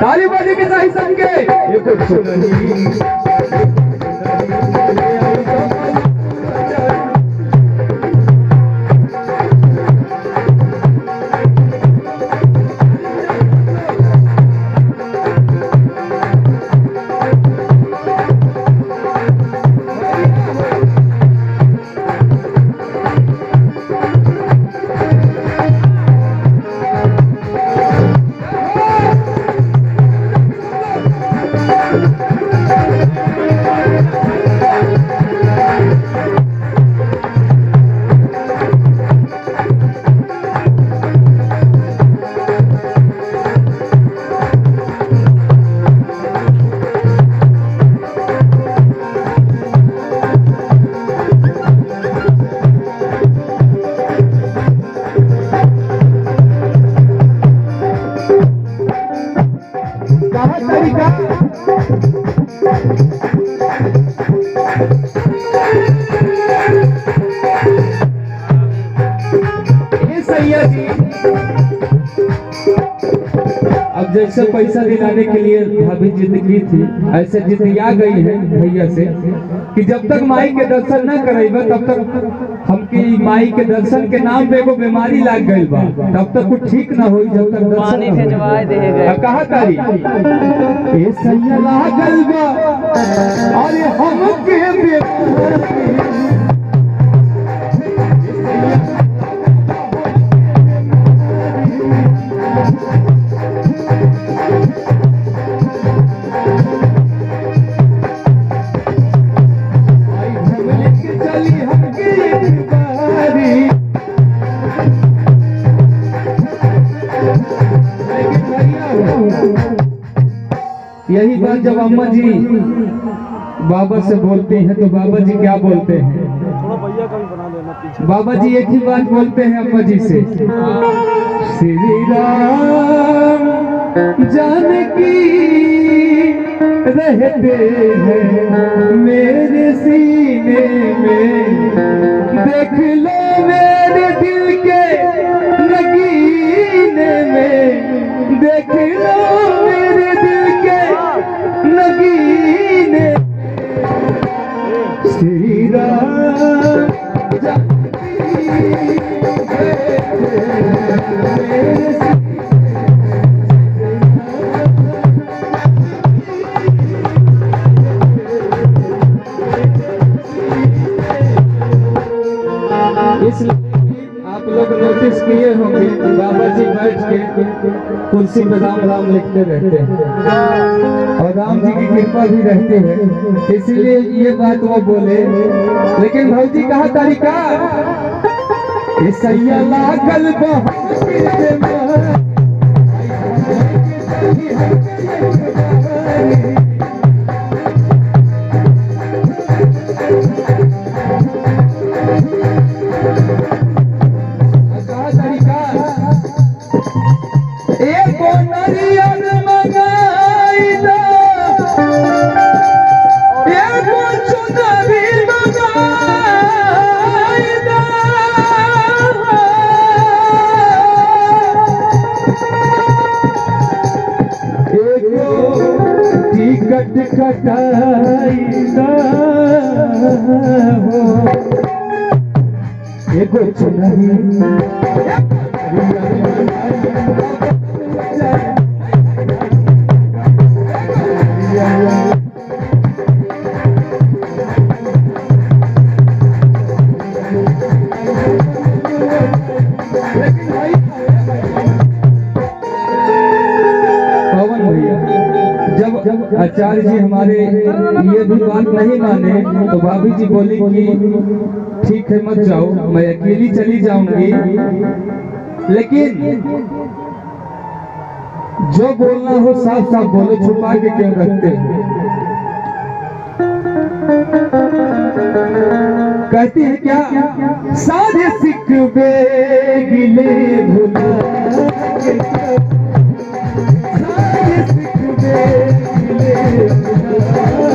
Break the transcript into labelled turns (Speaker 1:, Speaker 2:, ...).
Speaker 1: ताली बजे के चाहिए सबके ये कुछ नहीं। अब जैसे पैसा दिलाने के लिए भाभी जिद की थी, ऐसे जिद आ गई है भैया से कि जब तक माई के दर्शन न करेगा तब तक हमके माई के दर्शन के नाम पे एगो बीमारी लाग गई बा, तब तक कुछ ठीक ना होई जब तक
Speaker 2: पानी भेजवाए देगा।
Speaker 1: कहा तारी ए सैया लागल बा अरे हमके बीमारी यही बात जब अम्मा जी बाबा से बोलते हैं तो बाबा जी क्या बोलते हैं? बाबा जी एक ही बात बोलते हैं अम्मा जी से, श्री राम जानकी रहते हैं मेरे सीने में, देख लो मेरे दिल के नगीने में, देख लो मेरे दिल के नगीने, श्री राम आप लोग नोटिस किए होंगे बाबा जी बैठ के कुर्सी पे राम राम लिखते रहते हैं और राम जी की कृपा भी रहती है, इसीलिए ये बात वो बोले। लेकिन भौजी कहा तरीका सैया लागल टिकट कटाई हो ये कुछ नहीं। जब आचार्य जी हमारे ये भी बात नहीं माने तो भाभी जी बोली कि ठीक है मत जाओ, मैं अकेली चली जाऊंगी, लेकिन जो बोलना हो साफ साफ बोलो, छुपा के क्यों रखते हैं? कहती है क्या सारे सिकवे गिले भुला, सारे सिकवे गिले भुला,